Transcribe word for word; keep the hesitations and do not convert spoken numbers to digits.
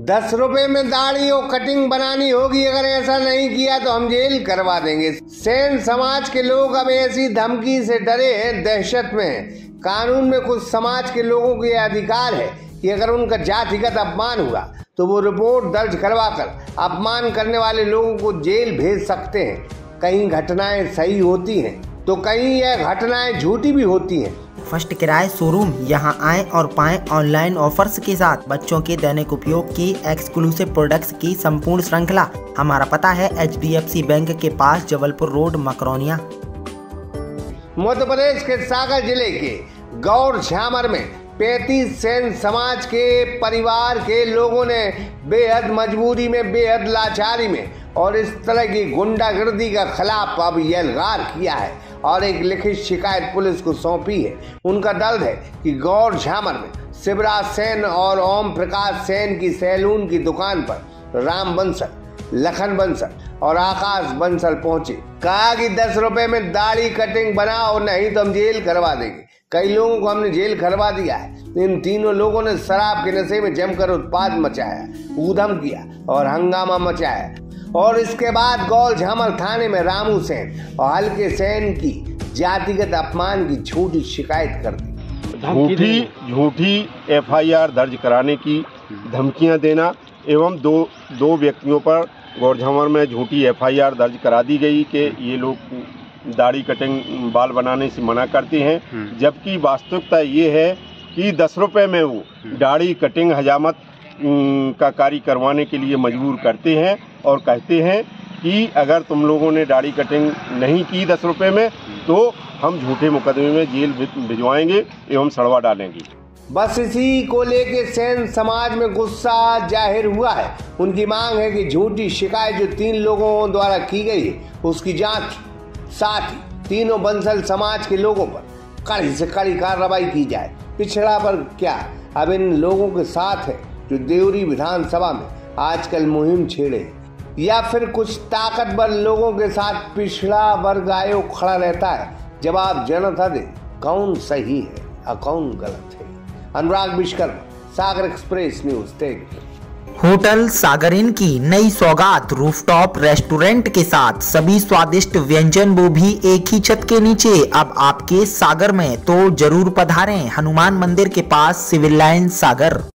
दस रुपए में दाढ़ी और कटिंग बनानी होगी, अगर ऐसा नहीं किया तो हम जेल करवा देंगे। सेन समाज के लोग अब ऐसी धमकी से डरे हैं, दहशत में हैं। कानून में कुछ समाज के लोगों के अधिकार है कि अगर उनका जातिगत अपमान हुआ तो वो रिपोर्ट दर्ज करवाकर अपमान करने वाले लोगों को जेल भेज सकते हैं। कई घटनाएं सही होती हैं तो कई यह घटनाएं झूठी भी होती हैं। फर्स्ट किराए शोरूम, यहां आएं और पाएं ऑनलाइन ऑफर्स के साथ बच्चों के दैनिक उपयोग की एक्सक्लूसिव प्रोडक्ट्स की संपूर्ण श्रृंखला। हमारा पता है H D F C bank के पास, जबलपुर रोड, मकरौनिया। मध्य प्रदेश के सागर जिले के गौर झामर में पैंतीस सेन समाज के परिवार के लोगों ने बेहद मजबूरी में, बेहद लाचारी में और इस तरह की गुंडागर्दी का खिलाफ अब यलगार किया है और एक लिखित शिकायत पुलिस को सौंपी है। उनका दर्द है कि गौर झामर में शिवराज सेन और ओम प्रकाश सेन की सैलून की दुकान पर राम बंसल, लखन बंसल और आकाश बंसल पहुंचे। कहा कि दस रुपए में दाढ़ी कटिंग बनाओ, नहीं तो हम जेल करवा देंगे। कई लोगों को हमने जेल करवा दिया है। इन तीनों लोगों ने शराब के नशे में जमकर उत्पाद मचाया, ऊधम किया और हंगामा मचाया और इसके बाद गौर झामर थाने में रामू सेन और हल्के सेन की जातिगत अपमान की झूठी शिकायत कर दी। झूठी झूठी एफ आई आर दर्ज कराने की धमकियां देना एवं दो दो व्यक्तियों पर गौर झामर में झूठी एफ आई आर दर्ज करा दी गई कि ये लोग दाढ़ी कटिंग बाल बनाने से मना करते हैं, जबकि वास्तविकता ये है कि दस रुपए में वो दाढ़ी कटिंग हजामत का कार्य करवाने के लिए मजबूर करते हैं और कहते हैं कि अगर तुम लोगों ने दाढ़ी कटिंग नहीं की दस रुपए में तो हम झूठे मुकदमे में जेल भिजवाएंगे एवं सड़वा डालेंगे। बस इसी को लेके सेन समाज में गुस्सा जाहिर हुआ है। उनकी मांग है कि झूठी शिकायत जो तीन लोगों द्वारा की गई है उसकी जांच, साथ ही तीनों बंसल समाज के लोगों पर कड़ी से कड़ी कार्रवाई की जाए। पिछड़ा पर क्या अब इन लोगों के साथ है जो देवरी विधानसभा में आजकल मुहिम छेड़े, या फिर कुछ ताकतवर लोगों के साथ पिछड़ा वर्ग आयोग खड़ा रहता है? जवाब जनता दे, कौन सही है और कौन गलत है। Anurag Vishwakarma, Sagar express news, tech. Hotel Sagar inn की नई सौगात रूफटॉप रेस्टोरेंट के साथ सभी स्वादिष्ट व्यंजन वो भी एक ही छत के नीचे अब आपके सागर में, तो जरूर पधारें। हनुमान मंदिर के पास, सिविल लाइन, सागर।